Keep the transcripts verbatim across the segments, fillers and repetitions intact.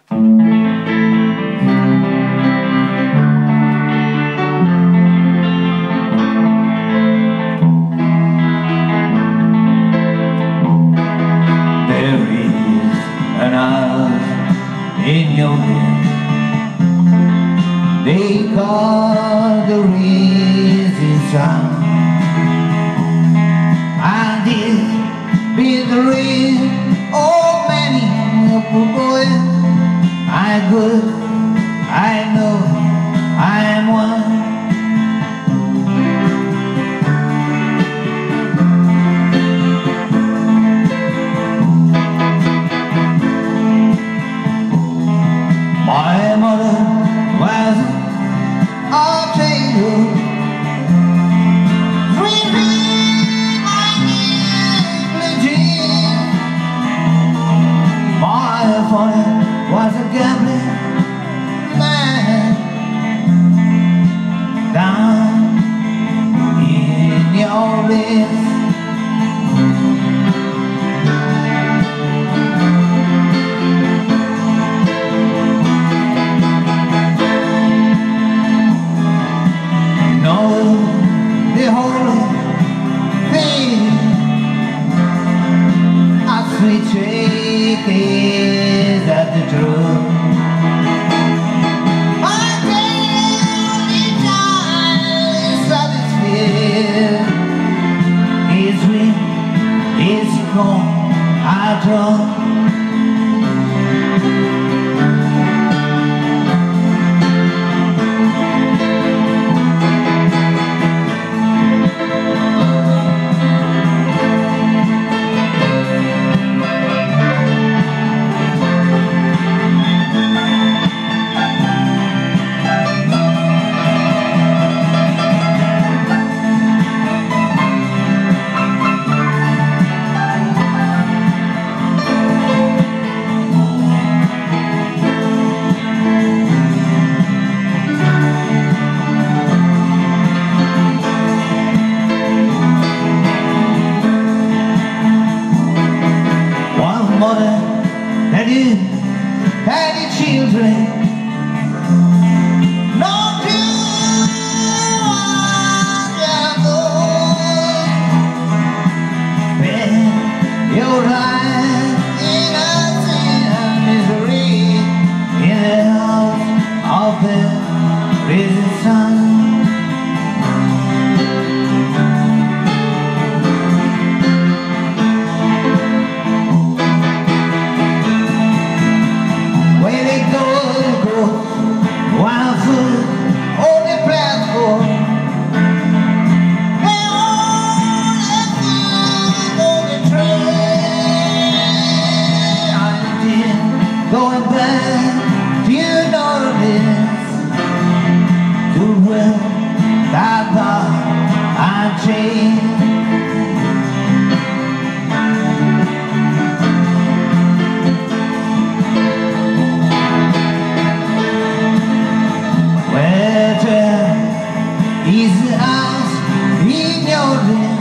There is an house in your head they call the rising sun, and it's been the rain of many a poor boy. I'm good, I know I am one. My mother was a trader, dreaming my negligence. My father was a gambling man down in your list. The holy thing, a sweet shake is at the truth. I tell each child is satisfied. His wind is gone, I draw. Had you, had you children, no two wonderful. Spend your life in a sin and misery in the house of the risen sun. Going back, do you know this? Too well, that thought I changed. Where there is the house in your dreams?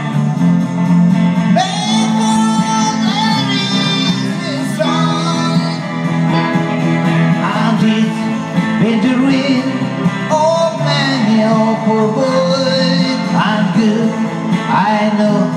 In the rain, oh man, oh poor boy, I'm good, I know